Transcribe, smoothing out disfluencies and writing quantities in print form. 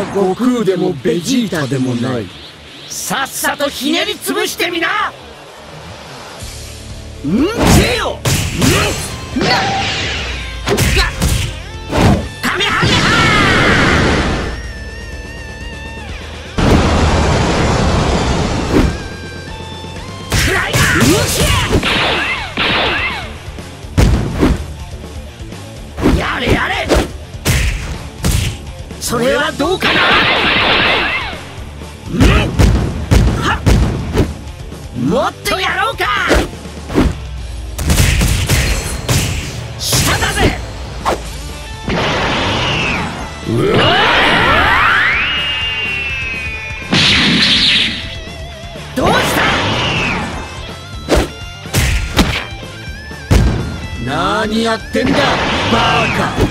は悟空でもベジータでもない。 さっさとひねり潰してみな。せよ。カメハメハー。クライアー。やれやれ。それはどうかな。もっとやろうか。下だぜ。どうした。 何やってんだバカ。